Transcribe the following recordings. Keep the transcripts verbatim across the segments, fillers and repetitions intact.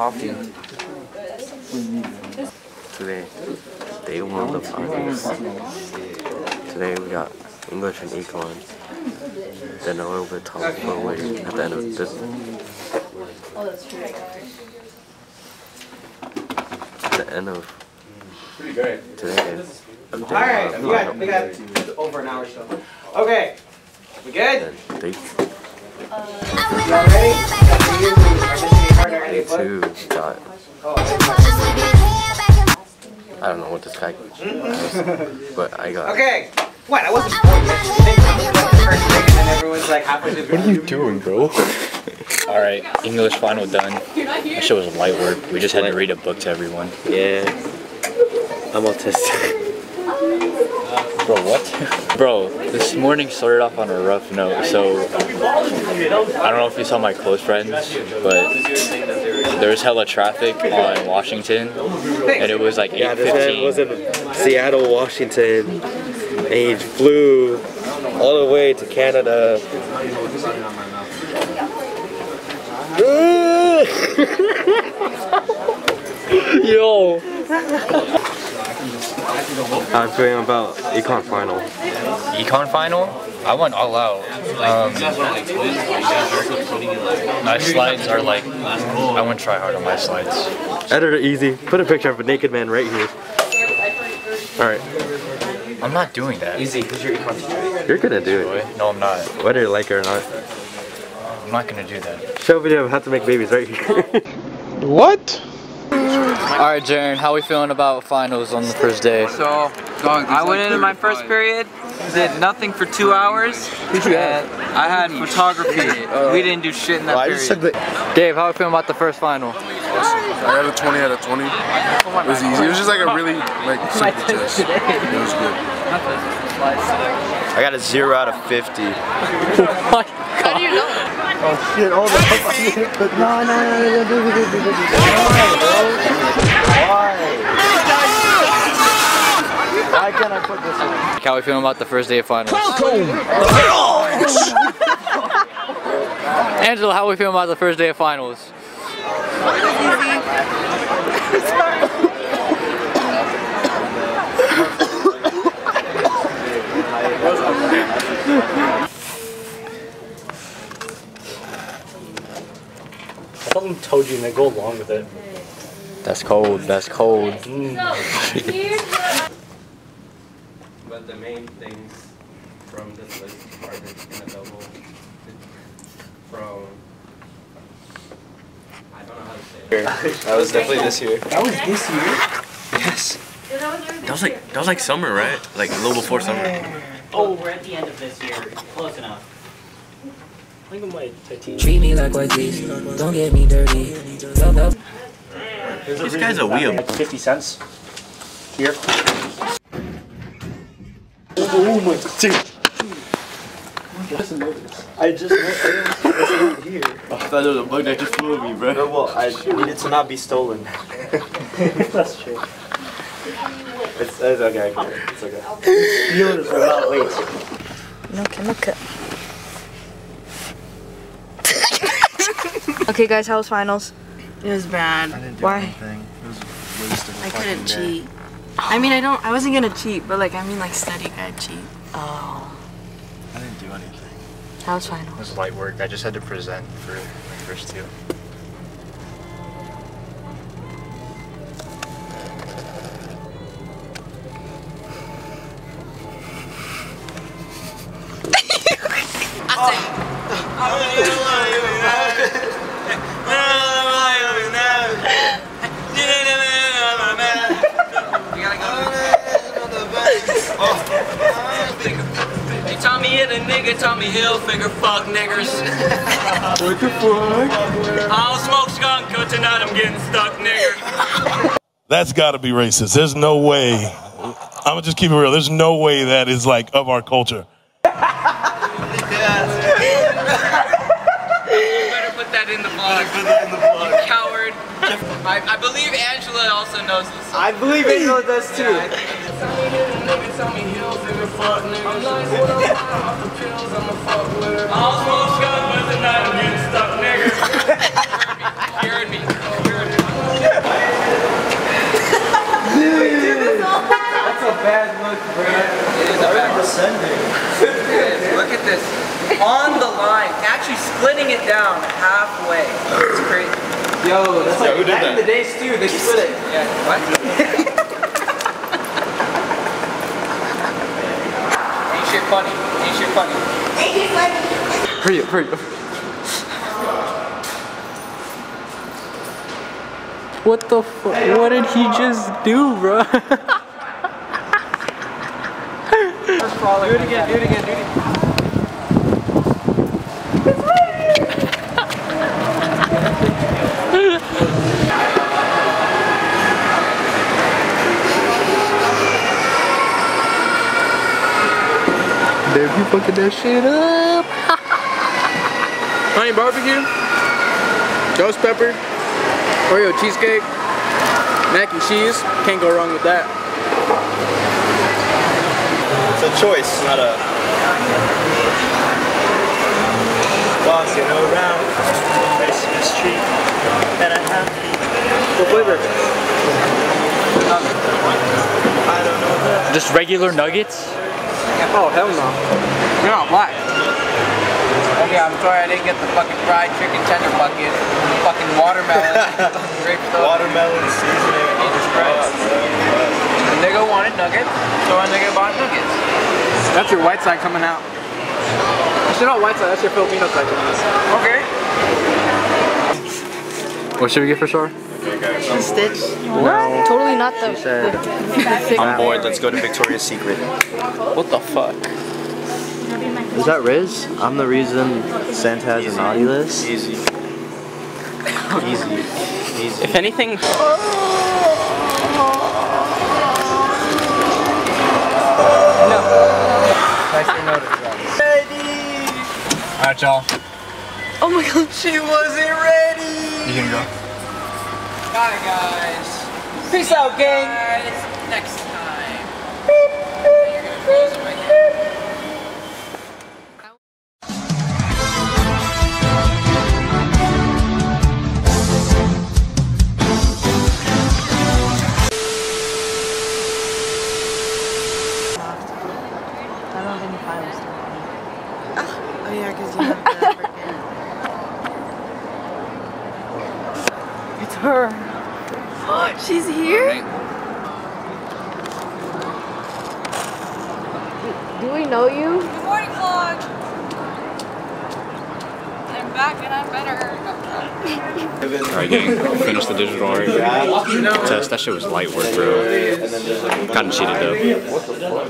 coffee. Today, day one of the finals. Today we got English and Econ. Then a little bit talk for waiting at the end of this. At the end of today. Alright, we got, we got over an hour still. Okay, we good? Day Y'all ready? two got. I don't know what this guy is, but I got. Okay, what? I wasn't born yet. You think I was like the first thing and then everyone's like halfway through the What are you doing, bro? Alright, English final done. That shit was light work. We just had to read a book to everyone. Yeah. I'm autistic. Bro, what? Bro, this morning started off on a rough note, so I don't know if you saw my close friends, but there was hella traffic on Washington, and it was like eight fifteen. Yeah, this man was in Seattle, Washington, and he flew all the way to Canada. Yo! How I'm feeling about Econ final. Econ final? I went all out. Um, my slides are like, I wouldn't try hard on my slides. Editor easy. Put a picture of a naked man right here. Alright. I'm not doing that. Easy, who's your econ teacher? You're gonna do it. No, I'm not. Whether you like it or not. I'm not gonna do that. Show a video of how to make babies right here. What? Alright, Jaren, how are we feeling about finals on the first day? So, I went into my first period, did nothing for two hours, and I had photography. We didn't do shit in that period. Dave, how are we feeling about the first final? I got a twenty out of twenty. It was easy. It was just like a really like simple test. It was good. I got a zero out of fifty. How do you know? Oh shit, all the but no, no, no, no, no, no, no, no. Why? Why can't I put this in? How are we feeling about the first day of finals? Angela, how are we feeling about the first day of finals? Someone told you and they go along with it. That's cold, that's cold. Mm. But the main things from this list are just gonna double from I don't know how to say it. That was definitely this year. That was this year? Yes. That was like that was like summer, right? Like a little before summer. Oh, we're at the end of this year. Close enough. Look at my tattoo. Treat me like white teeth, don't get me dirty. Love, love. This guy's a weeb. fifty cents. Here. Oh my god. I just noticed it's not here. I thought there was a bug that just flew at me, bro. No, well, I needed to not be stolen. That's true. It's, it's okay, it's okay. Steelers without weight. Look, look. Okay, guys, how was finals? It was bad. I didn't do Why? anything. It was wasted. I couldn't cheat. I mean, I don't. I wasn't gonna cheat, but like, I mean, like, study guide cheat. Oh. I didn't do anything. How was It finals? was light work. I just had to present for my first two. They taught me hit a nigga, taught me hill figure, fuck niggers. What the fuck? I'll smoke skunk, cause tonight I'm getting stuck, nigger. That's gotta be racist. There's no way. I'm gonna just keep it real. There's no way that is like of our culture. You better put that in the vlog. Put that in the vlog. You coward. I, I believe Angela also knows this. I believe Angela does too. I'll smoke skunk, but tonight I'm getting stuck, nigger. You heard me. You heard me. bad look, bro. It is a bad look. Look at this. On the line, actually splitting it down halfway. It's crazy. Yo, that's like back in the days too, they split it. Yeah, what? Ain't shit funny. Ain't shit funny. Ain't shit funny. Hurry up, hurry up. What the fuck? What did he just do, bro? Do it again, do it again, do it again. Damn, you fucking that shit up. Honey barbecue, ghost pepper, Oreo cheesecake, mac and cheese. Can't go wrong with that. It's a choice, not a walking around Christmas tree and a happy. What flavor? I don't know that. Just regular nuggets? Oh, hell no. You're not black. Okay, I'm sorry I didn't get the fucking fried chicken tender bucket. Fucking watermelon. Grape Watermelon seasoning. Jesus Christ. The nigga wanted nuggets, so a nigga bought nuggets. That's your white side coming out. That's not white side, that's your Filipino side coming out. Okay. What should we get for sure? The Stitch. What? Totally not the. the I'm bored, let's go to Victoria's Secret. What the fuck? Is that Riz? I'm the reason Santa has a naughty list. Easy. Easy. Easy. If anything... No. I say no to that. Ready! Alright, y'all. Oh my god. She wasn't ready! You gonna go? Bye, guys. Peace out, gang. Guys, next time. You're gonna close my camera. I don't have any finals tomorrow. Oh yeah, because you have the freaking... It's her. She's here? Do we know you? Good morning, vlog. I'm back and I'm better. Alright, gang. Finished the digital art test. That shit was light work, bro. Kinda cheated though.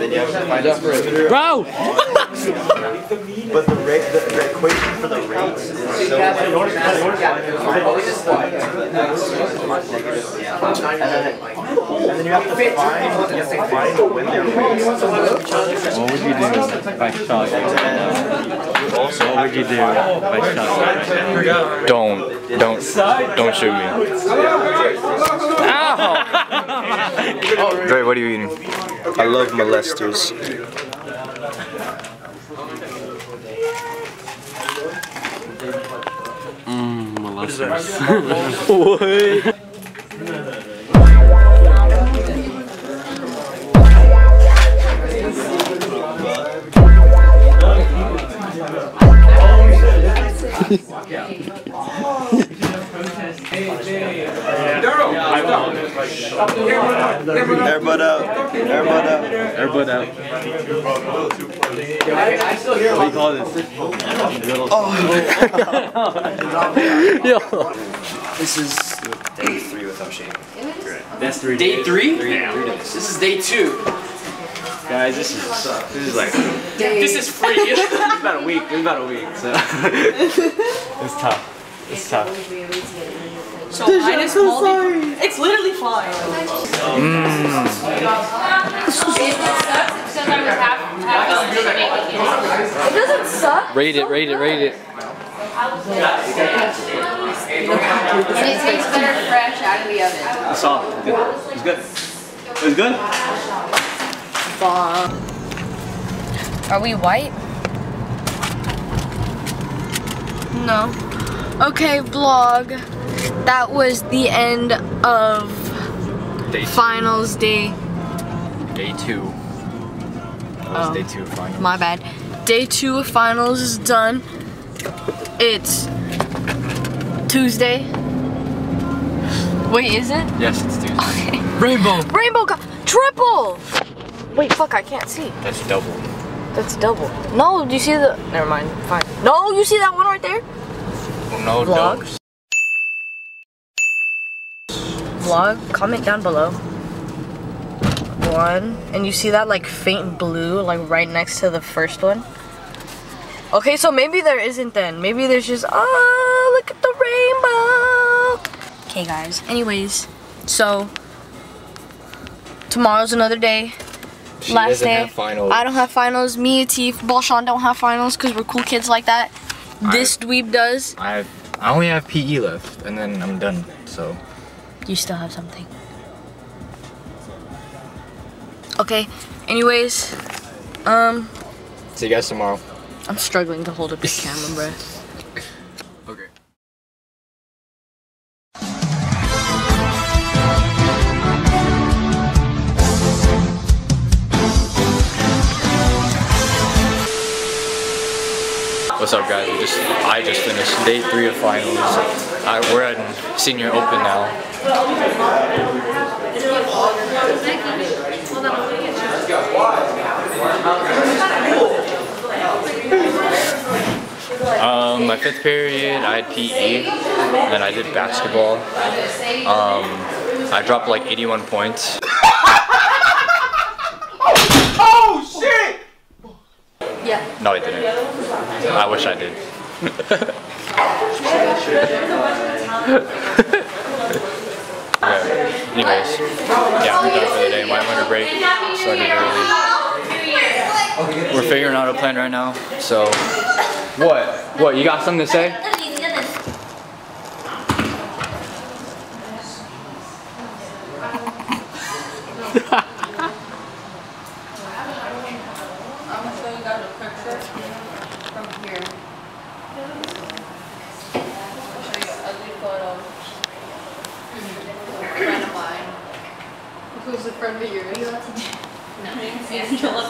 Bro! But the rate, the, the equation for the rates is so and then, and then you have to find, you have to find when they're rates. What would you do if I shot you? Also, what would you do if I shot you? Don't, don't, don't shoot me. Ow! Dre, what are you eating? I love molesters. Mmm, molesters. What? Airbud out. Airbud out. Airbud out. What do you call this? Oh. Yo. This is day three without shaving. That's three Day days. three? Three, three days. This is day two. Guys, this is this is like This is free. it's about a week. It's about a week. So it's tough. It's tough. So mine is so sorry. It's literally flying. Mmm. It doesn't suck. Rate it. Rate it. Rate it. And it tastes better fresh out of the oven. It's soft. It's good. It's good. Are we white? No. Okay, vlog. That was the end of Day finals day Day two. That was Oh, day two of finals. My bad. Day two of finals is done. It's Tuesday. Wait, is it? Yes, it's Tuesday. Okay. Rainbow! Rainbow co- triple! Wait, fuck, I can't see. That's double. That's double. No, do you see the... Never mind, fine. No, you see that one right there? Oh, no, Vlog. doubles. Vlog, comment down below. One, and you see that like faint blue, like right next to the first one? Okay, so maybe there isn't then. Maybe there's just, oh, look at the rainbow. Okay, guys. Anyways, so tomorrow's another day. She Last doesn't day. have finals. I don't have finals. Me, Atif, Balshan don't have finals because we're cool kids like that. This I, dweeb does. I have, I only have P E left, and then I'm done. So. You still have something. Okay. Anyways, um. See you guys tomorrow. I'm struggling to hold up this camera, bro. Okay. What's up, guys? We just I just finished day three of finals. I, we're at senior open now. Um, my fifth period, I had P E, and I did basketball. Um, I dropped like eighty-one points. Oh shit! Yeah. No, I didn't. I wish I did. Yeah. Anyways, yeah, I'm done for the day. My winter break started early. We're figuring out a plan right now. So, what? What? You got something to say? Who's the friend of yours? No, it's Angela.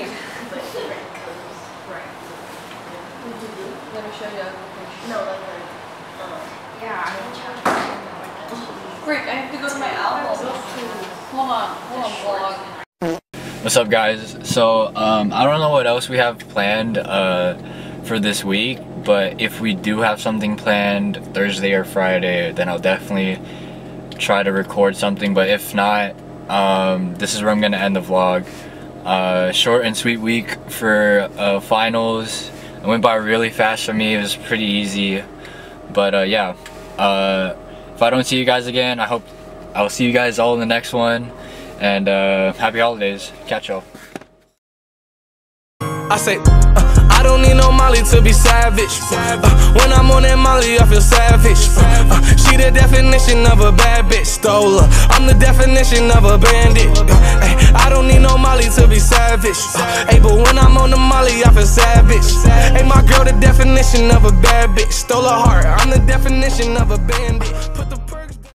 Let me show you a picture. No, like her. Yeah, Frick, I have to go to my album. Hold on, hold on, vlog. What's up, guys? So, um, I don't know what else we have planned uh, for this week, but if we do have something planned Thursday or Friday, then I'll definitely try to record something. But if not, um, this is where I'm gonna end the vlog. Uh, short and sweet week for uh, finals. It went by really fast for me. It was pretty easy. But uh, yeah, uh, if I don't see you guys again, I hope I'll see you guys all in the next one. And uh, happy holidays. Catch y'all. I say, uh, I don't need no Molly to be savage. Uh, when I'm on that Molly, I feel savage. Uh, uh, she the definition of a bad bitch. Stole her. I'm the definition of a bandit. Uh, ay, I don't need no Molly to be savage. Uh, ay, but when I'm on the Molly, I feel savage. Hey, my girl, the definition of a bad bitch. Stole her heart. I'm the definition of a bandit. Put the